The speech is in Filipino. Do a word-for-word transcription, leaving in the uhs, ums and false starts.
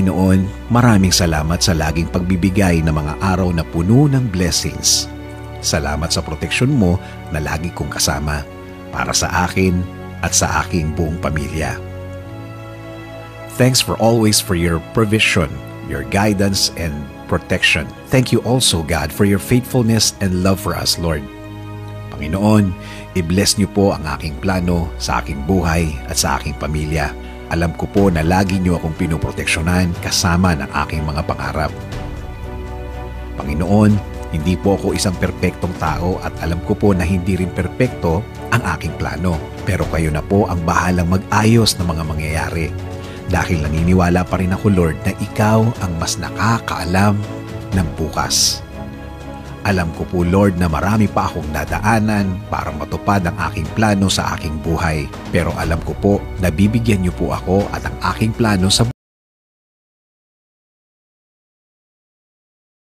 Panginoon, maraming salamat sa laging pagbibigay ng mga araw na puno ng blessings. Salamat sa proteksyon mo na lagi kong kasama para sa akin at sa aking buong pamilya. Thanks for always for your provision, your guidance and protection. Thank you also, God, for your faithfulness and love for us, Lord. Panginoon, i-bless niyo po ang aking plano sa aking buhay at sa aking pamilya. Alam ko po na lagi niyo akong pinoproteksyonan kasama ng aking mga pangarap. Panginoon, hindi po ako isang perpektong tao at alam ko po na hindi rin perpekto ang aking plano. Pero kayo na po ang bahalang mag-ayos ng mga mangyayari. Dahil naniniwala pa rin ako, Lord, na ikaw ang mas nakakaalam ng bukas. Alam ko po, Lord, na marami pa akong dadaanan para matupad ang aking plano sa aking buhay. Pero alam ko po na bibigyan niyo po ako at ang aking plano sa